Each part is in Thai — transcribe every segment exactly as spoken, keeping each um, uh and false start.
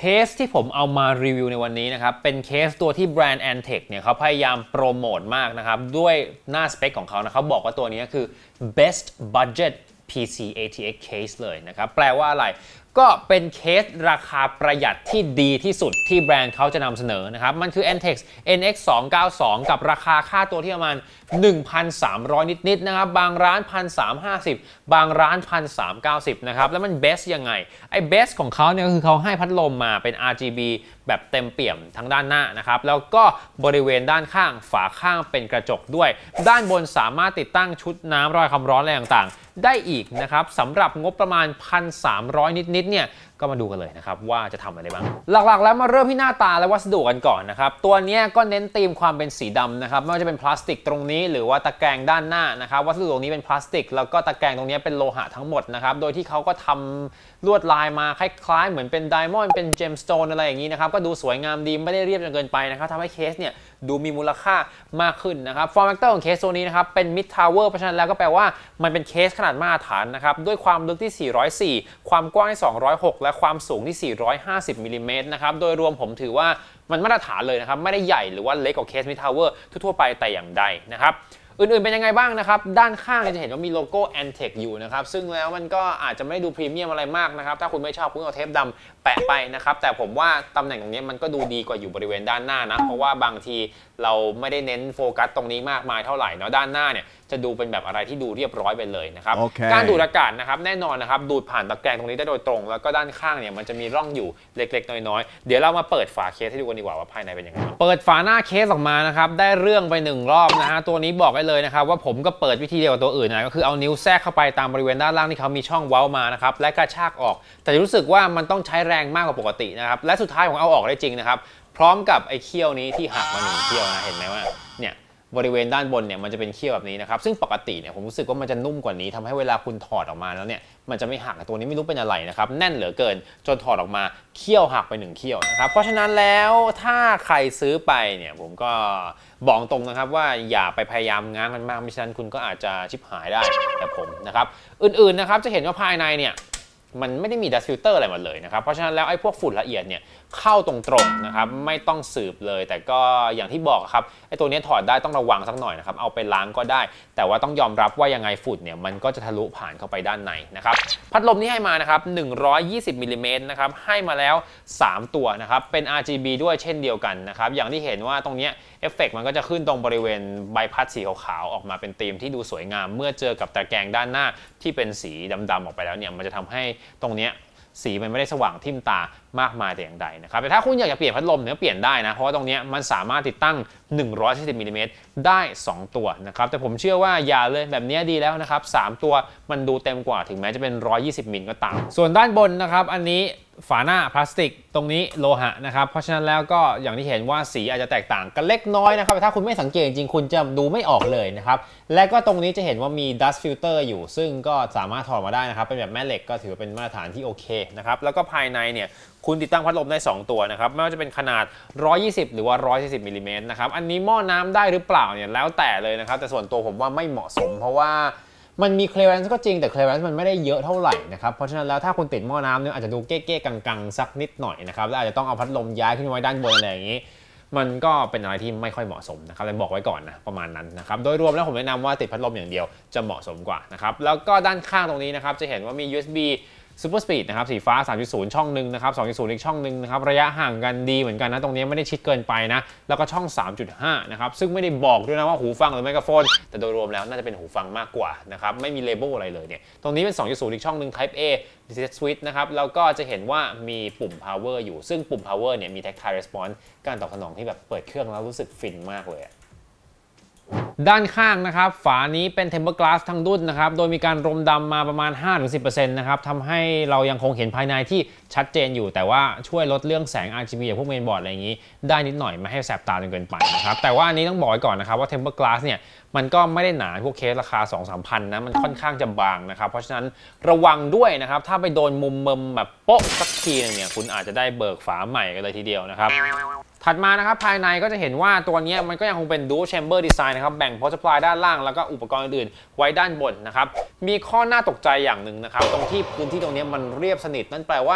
สที่ผมเอามารีวิวในวันนี้นะครับเป็นเคสตัวที่แบรนด์ Antec เนี่ยเขาพยายามโปรโมทมากนะครับด้วยหน้าสเปคของเขานะเขาบอกว่าตัวนี้คือ best budget พี ซี เอ ที เอ็กซ์ case เลยนะครับแปลว่าอะไรก็เป็นเคสราคาประหยัดที่ดีที่สุดที่แบรนด์เขาจะนำเสนอนะครับมันคือ Antec เอ็น เอ็กซ์ สองเก้าสอง กับราคาค่าตัวที่ประมาณ หนึ่งพันสามร้อย นิดๆนะครับบางร้าน หนึ่งพันสามร้อยห้าสิบ บางร้าน หนึ่งพันสามร้อยเก้าสิบ นะครับแล้วมันเบสยังไงไอ้เบสของเขาเนี่ยก็คือเขาให้พัดลมมาเป็น อาร์ จี บี แบบเต็มเปี่ยมทั้งด้านหน้านะครับแล้วก็บริเวณด้านข้างฝาข้างเป็นกระจกด้วยด้านบนสามารถติดตั้งชุดน้ำระบายความร้อนอะไรต่างๆได้อีกนะครับสำหรับงบประมาณ หนึ่งพันสามร้อย นิดๆเนี่ยก็มาดูกันเลยนะครับว่าจะทำอะไรบ้างหลักๆแล้วมาเริ่มที่หน้าตาและวัสดุกันก่อนนะครับตัวนี้ก็เน้นธีมความเป็นสีดำนะครับไม่ว่าจะเป็นพลาสติกตรงนี้หรือว่าตะแกรงด้านหน้านะครับวัสดุตรงนี้เป็นพลาสติกแล้วก็ตะแกรงตรงนี้เป็นโลหะทั้งหมดนะครับโดยที่เขาก็ทำลวดลายมาคล้ายๆเหมือนเป็นไดมอนด์เป็นเจมสโตนอะไรอย่างนี้นะครับก็ดูสวยงามดีไม่ได้เรียบจนเกินไปนะครับทำให้เคสเนี่ยดูมีมูลค่ามากขึ้นนะครับฟอร์มแฟกเตอร์ของเคสตัวนี้นะครับเป็นมิดทาวเวอร์เพราะฉะนั้นแล้วก็แปลว่ามันเป็นเคสขนาดมาตรฐานนะครับด้วยความลึกที่สี่ร้อยสี่ความกว้างที่สองร้อยหกและความสูงที่สี่ร้อยห้าสิบมิลลิเมตรนะครับโดยรวมผมถือว่ามันมาตรฐานเลยนะครับไม่ได้ใหญ่หรือว่าเล็กกว่าเคสมิดทาวเวอร์ทั่วๆไปแต่อย่างใดนะครับอื่นๆเป็นยังไงบ้างนะครับด้านข้างจะเห็นว่ามีโลโก้ Antec อยู่นะครับซึ่งแล้วมันก็อาจจะไม่ได้ดูพรีเมียมอะไรมากนะครับถ้าคุณไม่ชอบคุณเอาเทปดำแปะไปนะครับแต่ผมว่าตำแหน่งตรงนี้มันก็ดูดีกว่าอยู่บริเวณด้านหน้านะเพราะว่าบางทีเราไม่ได้เน้นโฟกัสตรงนี้มากมายเท่าไหร่เนาะด้านหน้าเนี่ยจะดูเป็นแบบอะไรที่ดูเรียบร้อยไปเลยนะครับ okay. การดูดอากาศนะครับแน่นอนนะครับดูดผ่านตะแกรงตรงนี้ได้โดยตรงแล้วก็ด้านข้างเนี่ยมันจะมีร่องอยู่เล็กๆน้อยๆเดี๋ยวเรามาเปิดฝาเคสให้ดูกันดีกว่าว่าภายในเป็นยังไงเปิดฝาหน้าเคสออกมานะครับได้เรื่องไปหนึ่งรอบนะฮะตัวนี้บอกได้เลยนะครับว่าผมก็เปิดวิธีเดียวกับตัวอื่นนะก็คือเอานิ้วแทรกเข้าไปตามบริเวณด้านล่างที่เขามีช่องเว้ามานะครับและกระชากออกแต่รู้สึกว่ามันต้องใช้แรงมากกว่าปกตินะครับและสุดท้ายผมเอาออกได้จริงนะครับพร้อมกับไอ้เขี้ยวนี้ที่หักมาหนึ่งเขี้ยวนะเห็นไหมว่าเนี่ยบริเวณด้านบนเนี่ยมันจะเป็นเขี้ยวแบบนี้นะครับซึ่งปกติเนี่ยผมรู้สึกว่ามันจะนุ่มกว่านี้ทำให้เวลาคุณถอดออกมาแล้วเนี่ยมันจะไม่หักตัวนี้ไม่รู้เป็นอะไรนะครับแน่นเหลือเกินจนถอดออกมาเขี้ยวหักไปหนึ่งเขี้ยวนะครับเพราะฉะนั้นแล้วถ้าใครซื้อไปเนี่ยผมก็บอกตรงนะครับว่าอย่าไปพยายามง้างมันมากไม่ฉะนั้นคุณก็อาจจะชิบหายได้แบบผมนะครับอื่นๆนะครับจะเห็นว่าภายในเนี่ยมันไม่ได้มีดัสต์ฟิลเตอร์อะไรมาเลยนะครับเพราะฉะนั้นแล้วไอ้พวกฝุ่นละเอียดเนี่ยเข้าตรงๆนะครับไม่ต้องสืบเลยแต่ก็อย่างที่บอกครับไอ้ตัวนี้ถอดได้ต้องระวังสักหน่อยนะครับเอาไปล้างก็ได้แต่ว่าต้องยอมรับว่ายังไงฝุ่นเนี่ยมันก็จะทะลุผ่านเข้าไปด้านในนะครับพัดลมที่ให้มานะครับหนึ่งร้อยยี่สิบมิลลิเมตรนะครับให้มาแล้วสามตัวนะครับเป็น อาร์ จี บี ด้วยเช่นเดียวกันนะครับอย่างที่เห็นว่าตรงนี้เอฟเฟกต์มันก็จะขึ้นตรงบริเวณใบพัดสีขาวๆออกมาเป็นธีมที่ดูสวยงามเมื่อเจอกับตะแกรงด้านหน้าที่เป็นสีดำๆออกไปแล้วเนี่ยมันจะทำให้ตรงนี้สีมันไม่ได้สว่างทิ่มตามากมายแต่อย่างใดนะครับแต่ถ้าคุณอยากจะเปลี่ยนพัดลมเนี่ยเปลี่ยนได้นะเพราะว่าตรงนี้มันสามารถติดตั้งหนึ่งร้อยสี่สิบมิลลิเมตรได้สองตัวนะครับแต่ผมเชื่อว่าอย่าเลยแบบนี้ดีแล้วนะครับสามตัวมันดูเต็มกว่าถึงแม้จะเป็นหนึ่งร้อยยี่สิบมิลก็ตามส่วนด้านบนนะครับอันนี้ฝาหน้าพลาสติกตรงนี้โลหะนะครับเพราะฉะนั้นแล้วก็อย่างที่เห็นว่าสีอาจจะแตกต่างกันเล็กน้อยนะครับถ้าคุณไม่สังเกตจริงคุณจะดูไม่ออกเลยนะครับและก็ตรงนี้จะเห็นว่ามี dust filter อยู่ซึ่งก็สามารถถอดมาได้นะครับเป็นแบบแม่เหล็กก็ถือเป็นมาตรฐานที่โอเคนะครับแล้วก็ภายในเนี่ยคุณติดตั้งพัดลมได้สองตัวนะครับไม่ว่าจะเป็นขนาดหนึ่งร้อยยี่สิบหรือว่าหนึ่งร้อยสี่สิบมิลลิเมตรนะครับอันนี้หม้อน้ำได้หรือเปล่าเนี่ยแล้วแต่เลยนะครับแต่ส่วนตัวผมว่าไม่เหมาะสมเพราะว่ามันมี clearance ก็จริงแต่ clearance มันไม่ได้เยอะเท่าไหร่นะครับเพราะฉะนั้นแล้วถ้าคุณติดหม้อน้ำเนี่ยอาจจะดูเก๊ๆกังๆสักนิดหน่อยนะครับแล้วอาจจะต้องเอาพัดลมย้ายขึ้นไว้ด้านบนอะไรอย่างนี้มันก็เป็นอะไรที่ไม่ค่อยเหมาะสมนะครับเลยบอกไว้ก่อนนะประมาณนั้นนะครับโดยรวมแล้วผมแนะนำว่าติดพัดลมอย่างเดียวจะเหมาะสมกว่านะครับแล้วก็ด้านข้างตรงนี้นะครับจะเห็นว่ามี ยู เอส บี Super Speed นะครับสีฟ้า สามจุดศูนย์ ช่องหนึ่งนะครับ สองจุดศูนย์ อีกช่องหนึ่งนะครับระยะห่างกันดีเหมือนกันนะตรงนี้ไม่ได้ชิดเกินไปนะแล้วก็ช่อง สามจุดห้า นะครับซึ่งไม่ได้บอกด้วยนะว่าหูฟังหรือไมโครโฟนแต่โดยรวมแล้วน่าจะเป็นหูฟังมากกว่านะครับไม่มีเลเบลอะไรเลยเนี่ยตรงนี้เป็น สองจุดศูนย์ อีกช่องหนึ่ง Type A Reset Switch นะครับแล้วก็จะเห็นว่ามีปุ่ม Power อยู่ซึ่งปุ่ม Power เนี่ยมี Tactile Response การตอบสนองที่แบบเปิดเครื่องแล้วรู้สึกฟินมากเลยด้านข้างนะครับฝานี้เป็น Tempered Glass ทั้งดุ้นนะครับโดยมีการรมดำมาประมาณ ห้าถึงสิบเปอร์เซ็นต์ นะครับทำให้เรายังคงเห็นภายในที่ชัดเจนอยู่แต่ว่าช่วยลดเรื่องแสง อาร์ จี บี อย่างพวกเมนบอร์ดอะไรอย่างนี้ได้นิดหน่อยไม่ให้แสบตาจนเกินไปนะครับแต่ว่าอันนี้ต้องบอกไว้ก่อนนะครับว่า Tempered Glass เนี่ยมันก็ไม่ได้หนาพวกเคสราคา สองถึงสามพัน นะมันค่อนข้างจะบางนะครับเพราะฉะนั้นระวังด้วยนะครับถ้าไปโดนมุมมุมแบบโป๊ะสักทีนึงเนี่ยคุณอาจจะได้เบิกฝาใหม่กันเลยทีเดียวนะครับถัดมานะครับภายในก็จะเห็นว่าตัวนี้มันก็ยังคงเป็น Dual Chamber Design นะครับแบ่ง Power Supply ด้านล่างแล้วก็อุปกรณ์อื่นๆไว้ด้านบนนะครับมีข้อน่าตกใจอย่างหนึ่งนะครับตรงที่พื้นที่ตรงนี้มันเรียบสนิทนั่นแปลว่า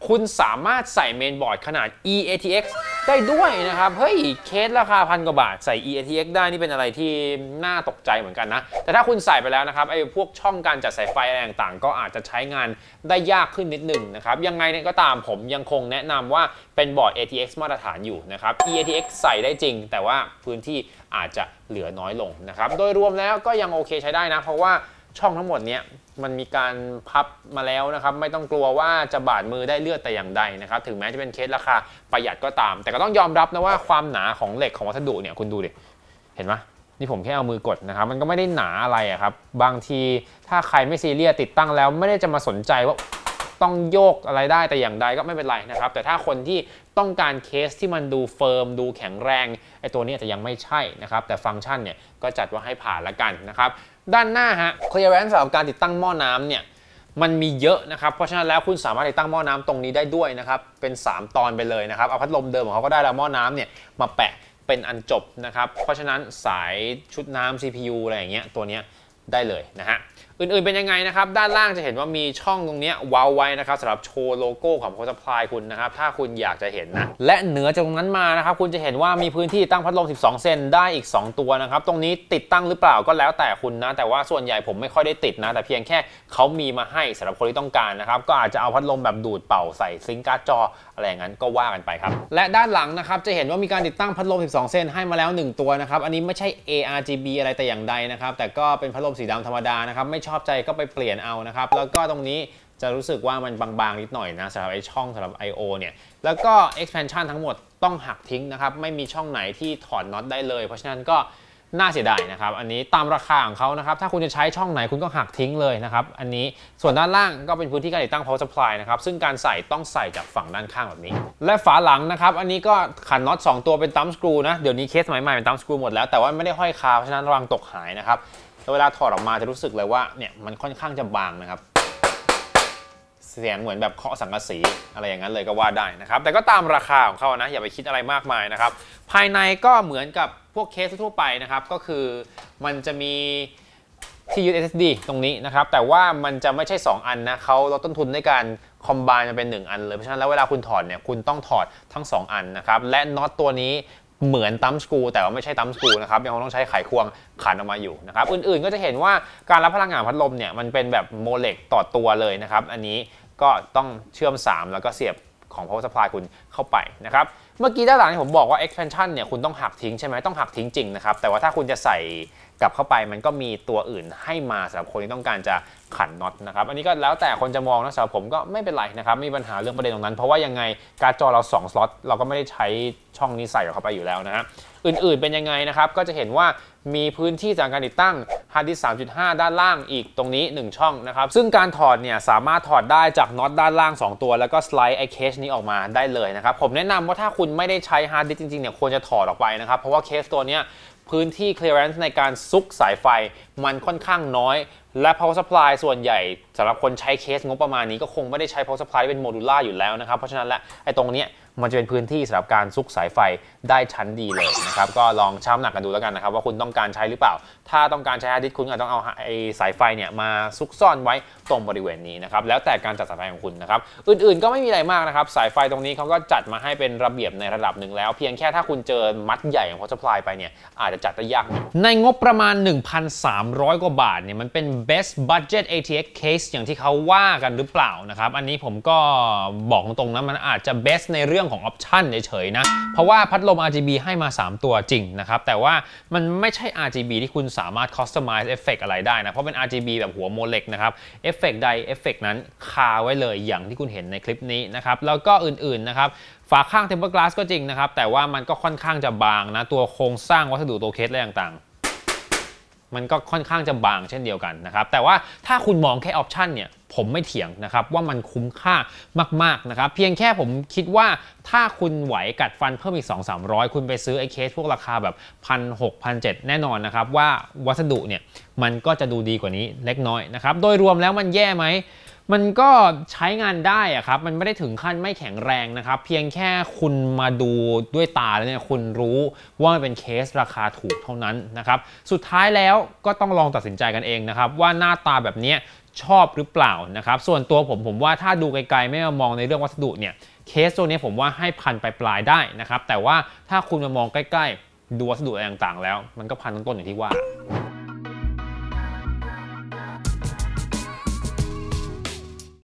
คุณสามารถใส่เมนบอร์ดขนาด อี เอ ที เอ็กซ์ ได้ด้วยนะครับเฮ้ยเคสราคาพันกว่าบาทใส่ อี เอ ที เอ็กซ์ ได้นี่เป็นอะไรที่น่าตกใจเหมือนกันนะแต่ถ้าคุณใส่ไปแล้วนะครับไอ้พวกช่องการจัดสายไฟอะไรต่างๆก็อาจจะใช้งานได้ยากขึ้นนิดหนึ่งนะครับยังไงเนี่ยก็ตามผมยังคงแนะนำว่าเป็นบอร์ด เอ ที เอ็กซ์ มาตรฐานอยู่นะครับ อี เอ ที เอ็กซ์ ใส่ได้จริงแต่ว่าพื้นที่อาจจะเหลือน้อยลงนะครับโดยรวมแล้วก็ยังโอเคใช้ได้นะเพราะว่าช่องทั้งหมดเนี้ยมันมีการพับมาแล้วนะครับไม่ต้องกลัวว่าจะบาดมือได้เลือดแต่อย่างใดนะครับถึงแม้จะเป็นเคสราคาประหยัดก็ตามแต่ก็ต้องยอมรับนะว่าความหนาของเหล็กของวัสดุเนี่ยคุณดูดิเห็นไหมนี่ผมแค่เอามือกดนะครับมันก็ไม่ได้หนาอะไรอะครับบางทีถ้าใครไม่ซีเรียสติดตั้งแล้วไม่ได้จะมาสนใจว่าต้องโยกอะไรได้แต่อย่างใดก็ไม่เป็นไรนะครับแต่ถ้าคนที่ต้องการเคสที่มันดูเฟิร์มดูแข็งแรงไอ้ตัวนี้อาจจะยังไม่ใช่นะครับแต่ฟังก์ชันเนี่ยก็จัดว่าให้ผ่านละกันนะครับด้านหน้าฮะ clearance สำหรับการติดตั้งหม้อน้ำเนี่ยมันมีเยอะนะครับเพราะฉะนั้นแล้วคุณสามารถติดตั้งหม้อน้ำตรงนี้ได้ด้วยนะครับเป็นสามตอนไปเลยนะครับเอาพัดลมเดิมของเขาก็ได้แล้วหม้อน้ำเนี่ยมาแปะเป็นอันจบนะครับเพราะฉะนั้นสายชุดน้ำ ซี พี ยู อะไรอย่างเงี้ยตัวนี้ได้เลยนะฮะอื่นๆเป็นยังไงนะครับด้านล่างจะเห็นว่ามีช่องตรงนี้เว้าไว้นะครับสำหรับโชว์โลโก้ของ Power Supply คุณนะครับถ้าคุณอยากจะเห็นนะและเหนือจากตรงนั้นมานะครับคุณจะเห็นว่ามีพื้นที่ตั้งพัดลมสิบสองเซนได้อีกสองตัวนะครับตรงนี้ติดตั้งหรือเปล่าก็แล้วแต่คุณนะแต่ว่าส่วนใหญ่ผมไม่ค่อยได้ติดนะแต่เพียงแค่เขามีมาให้สำหรับคนที่ต้องการนะครับก็อาจจะเอาพัดลมแบบดูดเป่าใส่ซิงค์การ์ดจออะไรอย่างนั้นก็ว่ากันไปครับและด้านหลังนะครับจะเห็นว่ามีการติดตั้งพัดลมสิบสองเซนให้มาแล้วหนึ่งตัวนะครับอันนี้ไม่ใช่ เอ อาร์ จี บี อะไรแต่อย่างใดนะครับแต่ก็เป็นพัดลมสีดำธรรมดานะครับไม่ชอบใจก็ไปเปลี่ยนเอานะครับแล้วก็ตรงนี้จะรู้สึกว่ามันบางๆนิดหน่อยนะสำหรับไอ้ช่องสำหรับ ไอ โอ เนี่ยแล้วก็ expansion ทั้งหมดต้องหักทิ้งนะครับไม่มีช่องไหนที่ถอดน็อตได้เลยเพราะฉะนั้นก็น่าเสียดายนะครับอันนี้ตามราคาของเขานะครับถ้าคุณจะใช้ช่องไหนคุณก็หักทิ้งเลยนะครับอันนี้ส่วนด้านล่างก็เป็นพื้นที่การติดตั้ง power supply นะครับซึ่งการใส่ต้องใส่จากฝั่งด้านข้างแบบนี้และฝาหลังนะครับอันนี้ก็ขันน็อตสองตัวเป็นตั้มสกรูนะเดี๋ยวนี้เคสใหม่ๆเป็นตั้มสกรูหมดแล้วแต่ว่าไม่ได้ห้อยคาเพราะฉะนั้นระวังตกหายนะครับเวลาถอดออกมาจะรู้สึกเลยว่าเนี่ยมันค่อนข้างจะบางนะครับเสียงเหมือนแบบเคาะสังกะสีอะไรอย่างนั้นเลยก็ว่าได้นะครับแต่ก็ตามราคาของเขานะอย่าไปคิดอะไรมากมายนะครับภายในก็เหมือนกับพวกเคสทั่วไปนะครับก็คือมันจะมีที่ยึด เอส เอส ดี ตรงนี้นะครับแต่ว่ามันจะไม่ใช่สองอันนะเขาลดต้นทุนในการคอมไบน์มาเป็นหนึ่งอันเลยเพราะฉะนั้นแล้วเวลาคุณถอดเนี่ยคุณต้องถอดทั้งสองอันนะครับและน็อตตัวนี้เหมือนตั้มสกรูแต่ว่าไม่ใช่ตั้มสกรูนะครับยังคงต้องใช้ไขควงขันออกมาอยู่นะครับอื่นๆก็จะเห็นว่าการรับพลังงานพัดลมเนี่ยมันเป็นแบบโมเลกต่อตัวเลยนะครับอันนี้ก็ต้องเชื่อมสามแล้วก็เสียบของ power supply คุณเข้าไปนะครับเมื่อกี้ด้านหลังที่ผมบอกว่า expansion เนี่ยคุณต้องหักทิ้งใช่ไหมต้องหักทิ้งจริงนะครับแต่ว่าถ้าคุณจะใส่กลับเข้าไปมันก็มีตัวอื่นให้มาสำหรับคนที่ต้องการจะขันน็อตนะครับอันนี้ก็แล้วแต่คนจะมองนะสำหรับผมก็ไม่เป็นไรนะครับไม่มีปัญหาเรื่องประเด็นตรงนั้นเพราะว่ายังไงการ์ดจอเราสองสล็อตเราก็ไม่ได้ใช้ช่องนี้ใส่เข้าไปอยู่แล้วนะฮะอื่นๆเป็นยังไงนะครับก็จะเห็นว่ามีพื้นที่สำหรับการติดตั้งฮาร์ดดิสก์ สามจุดห้า ด้านล่างอีกตรงนี้หนึ่งช่องนะครับซึ่งการถอดเนี่ยสามารถถอดได้จากน็อตด้านล่างสองตัวแล้วก็สไลด์ไอ้เคสนี้ออกมาได้เลยนะครับผมแนะนำว่าถ้าคุณไม่ได้ใช้ฮาร์ดดิสก์จริงๆเนี่ยควรจะถอดออกไปนะครับเพราะว่าเคสตัวเนี้ยพื้นที่ clearance ในการซุกสายไฟมันค่อนข้างน้อยและ power supply ส่วนใหญ่สำหรับคนใช้เคสงบประมาณนี้ก็คงไม่ได้ใช้ power supply เป็นโมดูล่าอยู่แล้วนะครับเพราะฉะนั้นแหละไอ้ตรงเนี้ยมันจะเป็นพื้นที่สำหรับการซุกสายไฟได้ชั้นดีเลยนะครับก็ลองชั่งน้ำหนักกันดูแล้วกันนะครับว่าคุณต้องการใช้หรือเปล่าถ้าต้องการใช้ฮาร์ดดิสก์คุณอาจต้องเอาไอ้สายไฟเนี่ยมาซุกซ่อนไว้ตรงบริเวณนี้นะครับแล้วแต่การจัดสายไฟของคุณนะครับอื่นๆก็ไม่มีอะไรมากนะครับสายไฟตรงนี้เขาก็จัดมาให้เป็นระเบียบในระดับหนึ่งแล้วเพียงแค่ถ้าคุณเจอมัดใหญ่ของ power supply ไปเนี่ยอาจจะจัดได้ยากในงบประมาณ หนึ่งพันสามร้อย กว่าบาทเนี่ยมันเป็น best budget เอ ที เอ็กซ์ case อย่างที่เขาว่ากันหรือเปล่านะครับอันนี้ผมก็บอกตรงๆนะมันอาจจะ best ในเรื่องของ option เฉยๆนะเพราะว่าพัดลม อาร์ จี บี ให้มาสามตัวจริงนะครับแต่ว่ามันไม่ใช่ อาร์ จี บี ที่คุณสามารถ customize effect อะไรได้นะเพราะเป็น อาร์ จี บี แบบหัวโมเลกนะครับเอฟเฟกต์ใดเอฟเฟกต์นั้นคาไว้เลยอย่างที่คุณเห็นในคลิปนี้นะครับแล้วก็อื่นๆนะครับฝาข้าง tempered glass ก็จริงนะครับแต่ว่ามันก็ค่อนข้างจะบางนะตัวโครงสร้างวัสดุตัวเคสอะไรต่างๆมันก็ค่อนข้างจะบางเช่นเดียวกันนะครับแต่ว่าถ้าคุณมองแค่ออปชันเนี่ยผมไม่เถียงนะครับว่ามันคุ้มค่ามากๆนะครับเพียงแค่ผมคิดว่าถ้าคุณไหวกัดฟันเพิ่มอีก สองถึงสามร้อย คุณไปซื้อไอ้เคสพวกราคาแบบ หนึ่งพันหกร้อย หนึ่งพันเจ็ดร้อย แน่นอนนะครับว่าวัสดุเนี่ยมันก็จะดูดีกว่านี้เล็กน้อยนะครับโดยรวมแล้วมันแย่ไหมมันก็ใช้งานได้อะครับมันไม่ได้ถึงขั้นไม่แข็งแรงนะครับเพียงแค่คุณมาดูด้วยตาแล้วเนี่ยคุณรู้ว่ามันเป็นเคสราคาถูกเท่านั้นนะครับสุดท้ายแล้วก็ต้องลองตัดสินใจกันเองนะครับว่าหน้าตาแบบนี้ชอบหรือเปล่านะครับส่วนตัวผมผมว่าถ้าดูไกลๆไม่มามองในเรื่องวัสดุเนี่ยเคสตัวนี้ผมว่าให้พันปลายๆได้นะครับแต่ว่าถ้าคุณมามองใกล้ๆดูวัสดุอะไรต่างๆแล้วมันก็พันต้นๆอย่างที่ว่า